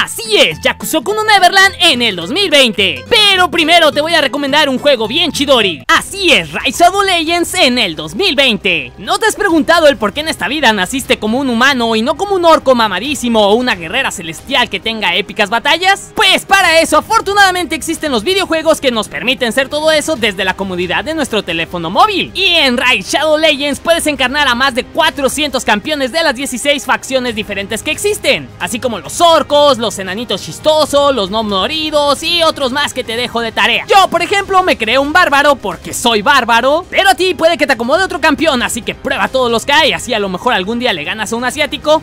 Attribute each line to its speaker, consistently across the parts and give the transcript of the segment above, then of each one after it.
Speaker 1: Así es, Yakusoku no Neverland en el 2020. Pero primero te voy a recomendar un juego bien chidori. Así es, Rise Shadow Legends en el 2020. ¿No te has preguntado el por qué en esta vida naciste como un humano y no como un orco mamadísimo o una guerrera celestial que tenga épicas batallas? Pues para eso afortunadamente existen los videojuegos que nos permiten ser todo eso desde la comodidad de nuestro teléfono móvil. Y en Rise Shadow Legends puedes encarnar a más de 400 campeones de las 16 facciones diferentes que existen, así como los orcos, los enanitos chistosos, los no moridos y otros más que te dejo de tarea. Yo, por ejemplo, me creé un bárbaro porque soy bárbaro, pero a ti puede que te acomode otro campeón, así que prueba todos los que hay, así a lo mejor algún día le ganas a un asiático.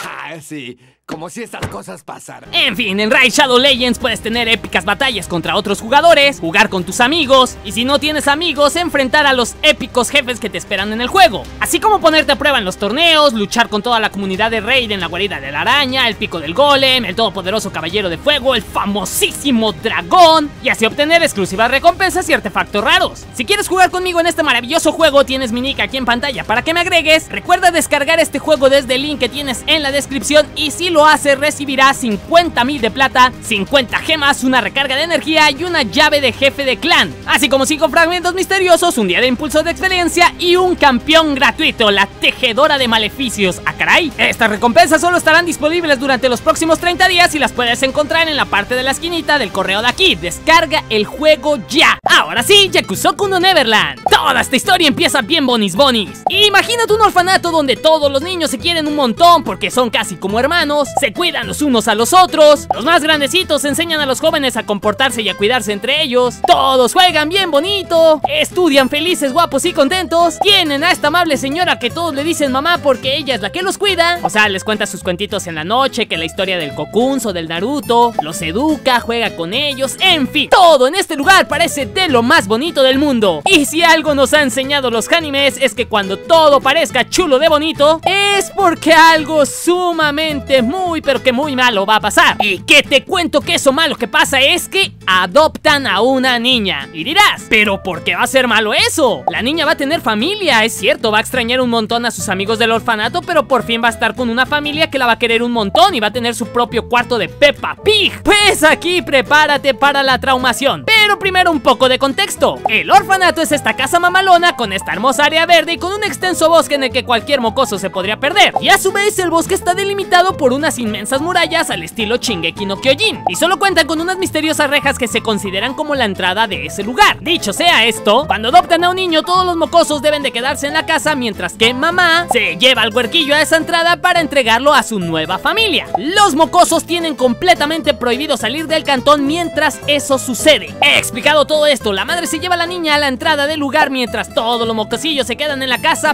Speaker 2: Sí, como si estas cosas pasaran.
Speaker 1: En fin, en Rise Shadow Legends puedes tener épicas batallas contra otros jugadores, jugar con tus amigos, y si no tienes amigos, enfrentar a los épicos jefes que te esperan en el juego. Así como ponerte a prueba en los torneos, luchar con toda la comunidad de Raid en la guarida de la araña, el pico del golem, el todopoderoso caballero de fuego, el famosísimo dragón, y así obtener exclusivas recompensas y artefactos raros. Si quieres jugar conmigo en este maravilloso juego, tienes mi nick aquí en pantalla para que me agregues. Recuerda descargar este juego desde el link que tienes en la descripción, y si lo haces recibirás 50,000 de plata, 50 gemas, una recarga de energía y una llave de jefe de clan, así como 5 fragmentos misteriosos, un día de impulso de experiencia y un campeón gratuito, la tejedora de maleficios. ¡Ah, caray! Estas recompensas solo estarán disponibles durante los próximos 30 días y las puedes encontrar en la parte de la esquinita del correo de aquí. Descarga el juego ya. Ahora sí, Yakusoku no Neverland. Toda esta historia empieza bien bonis. Imagínate un orfanato donde todos los niños se quieren un montón porque son casi como hermanos, se cuidan los unos a los otros, los más grandecitos enseñan a los jóvenes a comportarse y a cuidarse entre ellos, todos juegan bien bonito, estudian felices, guapos y contentos, tienen a esta amable señora que todos le dicen mamá porque ella es la que los cuida, o sea, les cuenta sus cuentitos en la noche, que la historia del Kokunzo, del Naruto, los educa, juega con ellos, en fin, todo en este lugar parece de lo más bonito del mundo. Y si algo nos ha enseñado los animes es que cuando todo parezca chulo de bonito, es porque algo sumamente muy pero que muy malo va a pasar. Y que te cuento que eso malo que pasa es que adoptan a una niña. Y dirás, ¿pero por qué va a ser malo eso? La niña va a tener familia, es cierto, va a extrañar un montón a sus amigos del orfanato, pero por fin va a estar con una familia que la va a querer un montón y va a tener su propio cuarto de Peppa Pig. Pues aquí prepárate para la traumación. Pero primero un poco de contexto. El orfanato es esta casa mamalona con esta hermosa área verde y con un extenso bosque en el que cualquier mocoso se podría perder. Y a su vez el bosque está delimitado por unas inmensas murallas al estilo Shingeki no Kyojin, y solo cuentan con unas misteriosas rejas que se consideran como la entrada de ese lugar. Dicho sea esto, cuando adoptan a un niño todos los mocosos deben de quedarse en la casa, mientras que mamá se lleva al huerquillo a esa entrada para entregarlo a su nueva familia. Los mocosos tienen completamente prohibido salir del cantón mientras eso sucede. He explicado todo esto, la madre se lleva a la niña a la entrada del lugar mientras todos los mocosillos se quedan en la casa,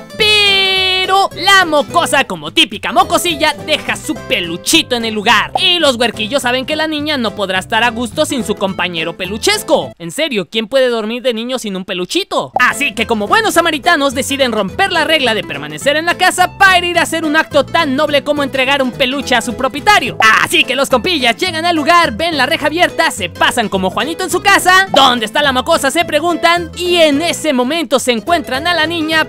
Speaker 1: pero la mocosa, como típica mocosilla, deja su peluchito en el lugar. Y los huerquillos saben que la niña no podrá estar a gusto sin su compañero peluchesco. En serio, ¿quién puede dormir de niño sin un peluchito? Así que como buenos samaritanos deciden romper la regla de permanecer en la casa para ir a hacer un acto tan noble como entregar un peluche a su propietario. Así que los compillas llegan al lugar, ven la reja abierta, se pasan como Juanito en su casa. ¿Dónde está la mocosa?, se preguntan, y en ese momento se encuentran a la niña,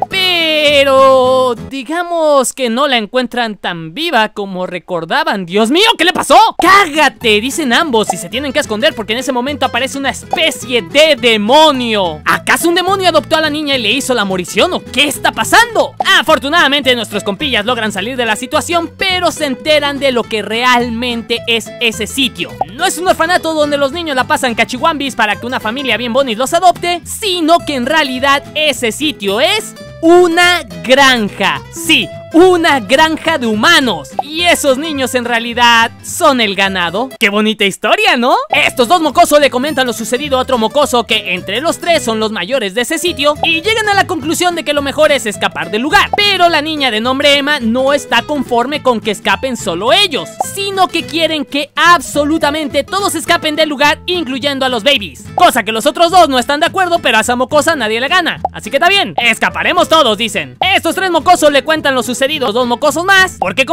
Speaker 1: pero digamos que no la encuentran tan viva como recordaban. ¡Dios mío! ¿Qué le pasó? ¡Cágate!, dicen ambos, y se tienen que esconder porque en ese momento aparece una especie de demonio. ¿Acaso un demonio adoptó a la niña y le hizo la morición o qué está pasando? Afortunadamente nuestros compillas logran salir de la situación, pero se enteran de lo que realmente es ese sitio. No es un orfanato donde los niños la pasan cachihuambis para que una familia bien bonis los adopte, sino que en realidad ese sitio es una granja. Sí, una granja de humanos. Y esos niños en realidad son el ganado. ¡Qué bonita historia!, ¿no? Estos dos mocosos le comentan lo sucedido a otro mocoso que entre los tres son los mayores de ese sitio y llegan a la conclusión de que lo mejor es escapar del lugar. Pero la niña de nombre Emma no está conforme con que escapen solo ellos, sino que quieren que absolutamente todos escapen del lugar, incluyendo a los babies. Cosa que los otros dos no están de acuerdo, pero a esa mocosa nadie le gana. Así que está bien, escaparemos todos, dicen. Estos tres mocosos le cuentan lo sucedido a dos mocosos más, porque como dije,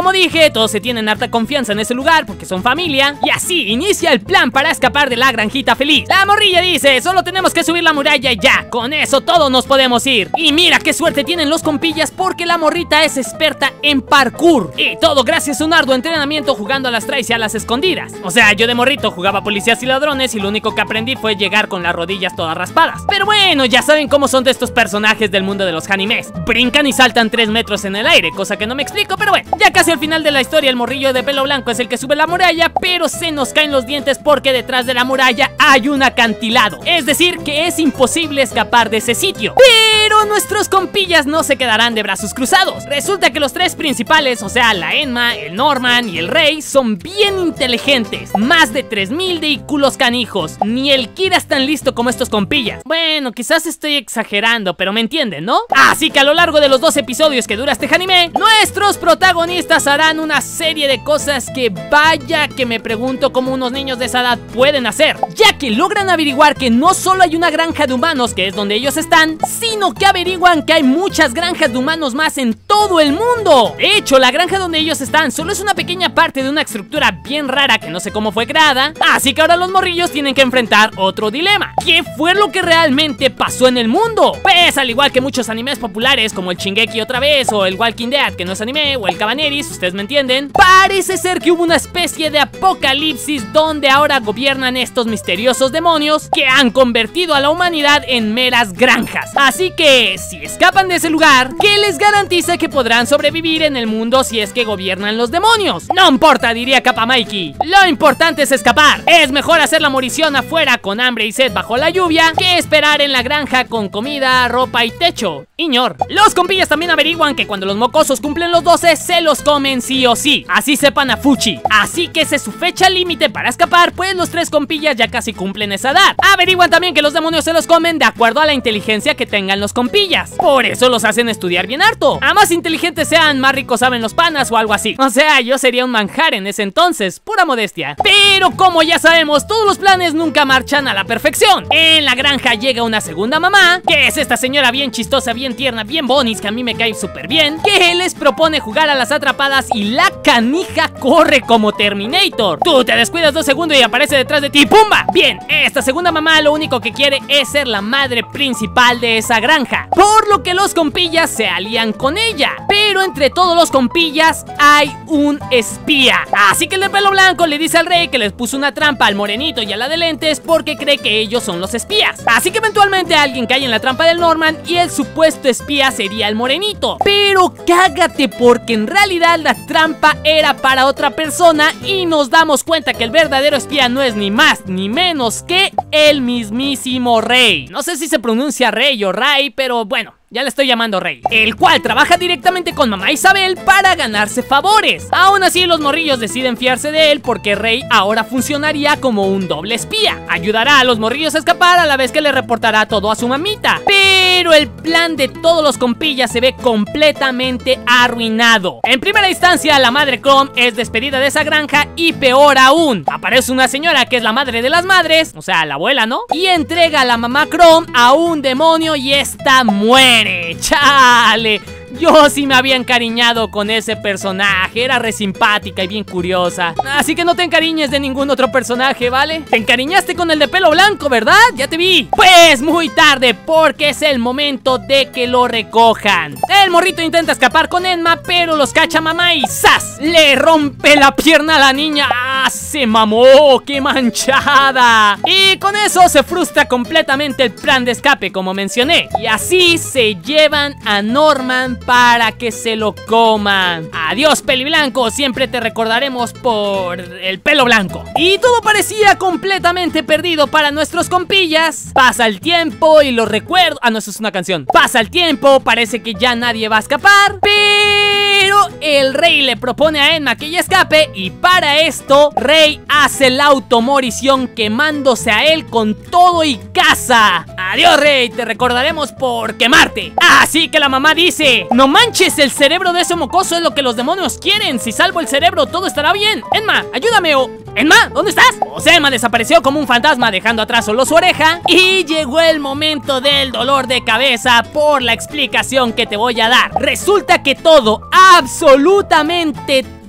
Speaker 1: todos se tienen harta confianza en ese lugar porque son familia. Y así inicia el plan para escapar de la granjita feliz. La morrilla dice, solo tenemos que subir la muralla y ya, con eso todos nos podemos ir. Y mira qué suerte tienen los compillas porque la morrita es experta en parkour. Y todo gracias a un arduo entrenamiento jugando a las traes y a las escondidas. O sea, yo de morrito jugaba policías y ladrones y lo único que aprendí fue llegar con las rodillas todas raspadas. Pero bueno, ya saben cómo son de estos personajes del mundo de los animes. Brincan y saltan 3 metros en el aire, cosa que no me explico, pero bueno. Ya casi al final de la historia el morrillo de pelo blanco es el que sube la muralla, pero se nos caen los dientes porque detrás de la muralla hay un acantilado. Es decir, que es imposible escapar de ese sitio. Pero nuestros compillas no se quedarán de brazos cruzados. Resulta que los 3 principales, o sea, la Enma, el Norman y el Rey, son bien inteligentes. Más de 3000 de IQ los canijos. Ni el Kira es tan listo como estos compillas. Bueno, quizás estoy exagerando, pero me entienden, ¿no? Así que a lo largo de los 2 episodios que dura este anime, nuestros protagonistas harán una serie de cosas que vaya que me pregunto cómo unos niños de esa edad pueden hacer, ya que logran averiguar que no solo hay una granja de humanos, que es donde ellos están, sino que averiguan que hay muchas granjas de humanos más en todo el mundo. De hecho, la granja donde ellos están solo es una pequeña parte de una estructura bien rara que no sé cómo fue creada, así que ahora los morrillos tienen que enfrentar otro dilema. ¿Qué fue lo que realmente pasó en el mundo? Pues al igual que muchos animes populares como el Shingeki otra vez, o el Walking Dead que no es anime, o el Cabaneris, ustedes me entienden, parece ser que hubo una especie de apocalipsis donde ahora gobiernan estos misteriosos demonios que han convertido a la humanidad en meras granjas. Así que si escapan de ese lugar, ¿qué les garantiza que podrán sobrevivir en el mundo si es que gobiernan los demonios? No importa, diría Kappa Mikey, lo importante es escapar. Es mejor hacer la morición afuera con hambre y sed bajo la lluvia que esperar en la granja con comida, ropa y techo. Iñor. Los compillas también averiguan que cuando los mocosos cumplen los 12 se los comen sí o sí. Así sepan a Fuchi. Así que esa es su fecha límite para escapar, pues los 3 compillas ya casi cumplen esa edad. Averiguan también que los demonios se los comen de acuerdo a la inteligencia que tengan los compillas. Por eso los hacen estudiar bien harto. A más inteligentes sean, más ricos saben los panas o algo así. O sea, yo sería un manjar en ese entonces, pura modestia. Pero como ya sabemos, todos los planes nunca marchan a la perfección. En la granja llega una segunda mamá, que es esta señora bien chistosa, bien tierna, bien bonis, que a mí me cae súper bien, que les propone jugar a las atrapadas y la canija corre como Terminator. Tú te descuidas 2 segundos y aparece detrás de ti, ¡pumba! Bien, esta segunda mamá lo único que quiere es ser la madre principal de esa granja, por lo que los compillas se alían con ella. Pero entre todos los compillas hay un espía. Así que el de pelo blanco le dice al Rey que les puso una trampa al morenito y a la de lentes porque cree que ellos son los espías. Así que eventualmente alguien cae en la trampa del Norman y el supuesto espía sería el morenito. Pero cágate porque en realidad la trampa era para otra persona y nos damos cuenta que el verdadero espía no es ni más ni menos que el mismísimo Rey. No sé si se pronuncia Rey o Ray, pero bueno, ya le estoy llamando Rey, el cual trabaja directamente con mamá Isabel para ganarse favores. Aún así los morrillos deciden fiarse de él porque Rey ahora funcionaría como un doble espía. Ayudará a los morrillos a escapar a la vez que le reportará todo a su mamita. Pero el plan de todos los compillas se ve completamente arruinado. En primera instancia, la madre Chrome es despedida de esa granja y peor aún, aparece una señora que es la madre de las madres, o sea, la abuela, ¿no? Y entrega a la mamá Chrome a un demonio y esta muere. ¡Chale! Yo sí me había encariñado con ese personaje, era re simpática y bien curiosa. Así que no te encariñes de ningún otro personaje, ¿vale? Te encariñaste con el de pelo blanco, ¿verdad? Ya te vi. Pues muy tarde, porque es el momento de que lo recojan. El morrito intenta escapar con Enma, pero los cacha mamá y ¡zas! Le rompe la pierna a la niña. ¡Ah, se mamó! ¡Qué manchada! Y con eso se frustra completamente el plan de escape, como mencioné. Y así se llevan a Norman para que se lo coman. Adiós, peliblanco, siempre te recordaremos por el pelo blanco. Y todo parecía completamente perdido para nuestros compillas. Pasa el tiempo y los recuerdos... Ah, no, eso es una canción. Pasa el tiempo, parece que ya nadie va a escapar, pero el Rey le propone a Enma que ella escape y para esto Rey hace la automorición quemándose a él con todo y casa. Adiós, Rey, te recordaremos por quemarte. Así que la mamá dice: no manches, el cerebro de ese mocoso es lo que los demonios quieren. Si salvo el cerebro todo estará bien. Enma, ayúdame. O Enma, ¿dónde estás? O sea, Enma desapareció como un fantasma dejando atrás solo su oreja. Y llegó el momento del dolor de cabeza por la explicación que te voy a dar. Resulta que todo, absolutamente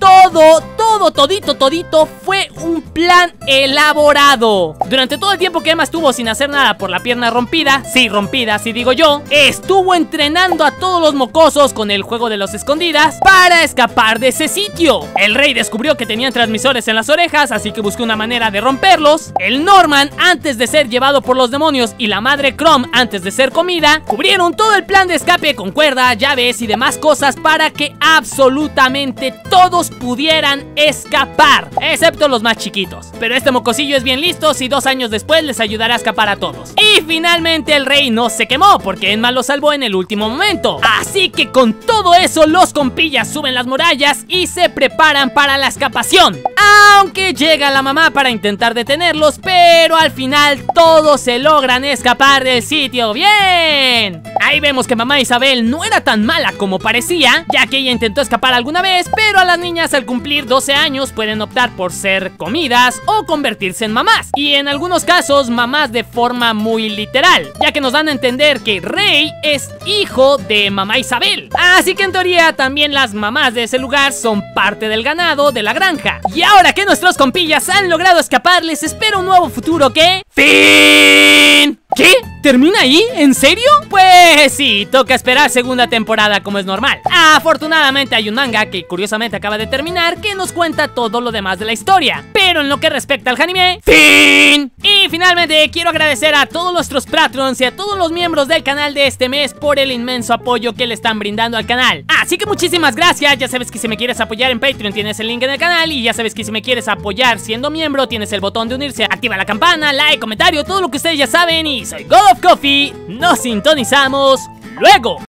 Speaker 1: todito fue un plan elaborado. Durante todo el tiempo que Emma estuvo sin hacer nada por la pierna rompida, sí digo yo, estuvo entrenando a todos los mocosos con el juego de los escondidas para escapar de ese sitio. El rey descubrió que tenían transmisores en las orejas, así que buscó una manera de romperlos. El Norman, antes de ser llevado por los demonios, y la madre Crom, antes de ser comida, cubrieron todo el plan de escape con cuerda, llaves y demás cosas para que absolutamente todos pudieran escapar, excepto los más chiquitos. Pero este mocosillo es bien listo y 2 años después les ayudará a escapar a todos. Y finalmente el rey no se quemó porque Emma lo salvó en el último momento. Así que con todo eso los compillas suben las murallas y se preparan para la escapación. Aunque llega la mamá para intentar detenerlos, pero al final todos se logran escapar del sitio. ¡Bien! Ahí vemos que mamá Isabel no era tan mala como parecía, ya que ella intentó escapar alguna vez, pero a las niñas al cumplir 12 años pueden optar por ser comidas o convertirse en mamás. Y en algunos casos mamás de forma muy literal, ya que nos dan a entender que Rey es hijo de mamá Isabel. Así que en teoría también las mamás de ese lugar son parte del ganado de la granja. Y ahora que nuestros compillas han logrado escapar, les espera un nuevo futuro que... ¡Fin! ¿Qué? ¿Termina ahí? ¿En serio? Pues sí, toca esperar segunda temporada como es normal. Afortunadamente hay un manga que curiosamente acaba de terminar que nos cuenta todo lo demás de la historia. Pero en lo que respecta al anime, ¡fin! Y finalmente quiero agradecer a todos nuestros patrons y a todos los miembros del canal de este mes por el inmenso apoyo que le están brindando al canal. Así que muchísimas gracias. Ya sabes que si me quieres apoyar en Patreon tienes el link en el canal, y ya sabes que si me quieres apoyar siendo miembro tienes el botón de unirse, activa la campana, like, comentario, todo lo que ustedes ya saben. Y soy God of Coffee, nos sintonizamos luego.